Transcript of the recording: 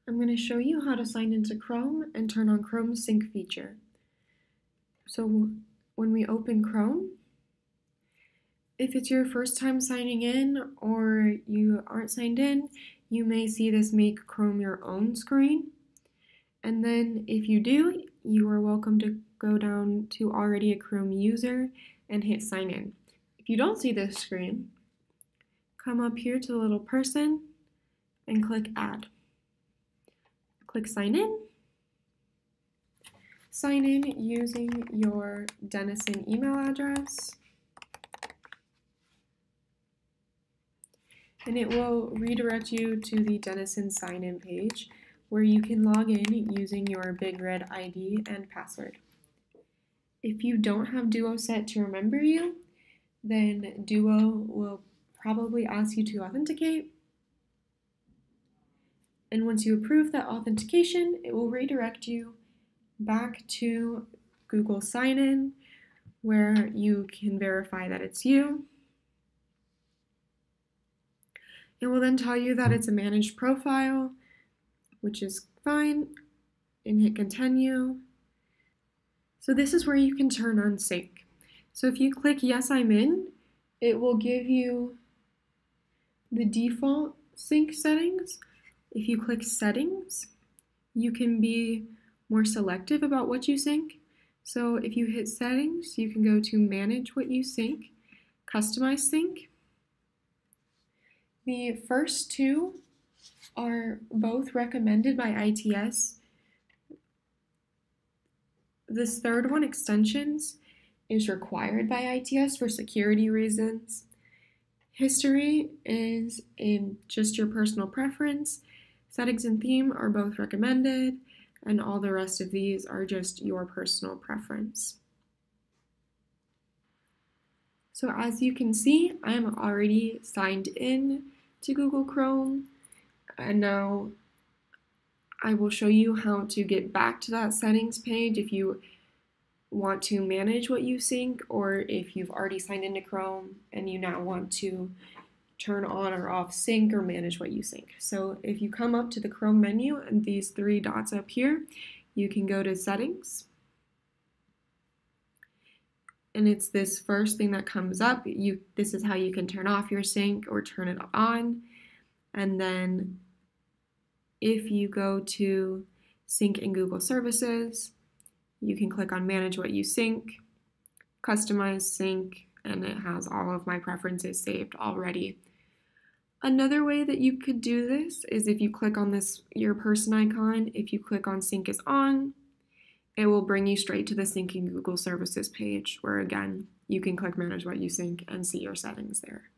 I'm going to show you how to sign into Chrome and turn on Chrome's sync feature. So when we open Chrome, if it's your first time signing in or you aren't signed in, you may see this Make Chrome Your Own screen. And then if you do, you are welcome to go down to Already a Chrome User and hit Sign In. If you don't see this screen, come up here to the little person and click Add. Click Sign In. Sign in using your Denison email address. And it will redirect you to the Denison sign-in page where you can log in using your Big Red ID and password. If you don't have Duo set to remember you, then Duo will probably ask you to authenticate. And once you approve that authentication, it will redirect you back to Google Sign-In where you can verify that it's you. It will then tell you that it's a managed profile, which is fine, and hit continue. So this is where you can turn on sync. So if you click yes, I'm in, it will give you the default sync settings. If you click settings, you can be more selective about what you sync. So if you hit settings, you can go to manage what you sync, customize sync. The first two are both recommended by ITS. This third one, extensions, is required by ITS for security reasons. History is just your personal preference. Settings and theme are both recommended, and all the rest of these are just your personal preference. So as you can see, I am already signed in to Google Chrome, and now I will show you how to get back to that settings page if you want to manage what you sync, or if you've already signed into Chrome and you now want to turn on or off sync or manage what you sync. So if you come up to the Chrome menu and these three dots up here, you can go to settings. And it's this first thing that comes up. This is how you can turn off your sync or turn it on. And then if you go to sync in Google Services, you can click on manage what you sync, customize sync, and it has all of my preferences saved already. Another way that you could do this is if you click on your person icon, if you click on sync is on, it will bring you straight to the Sync in Google Services page where again, you can click manage what you sync and see your settings there.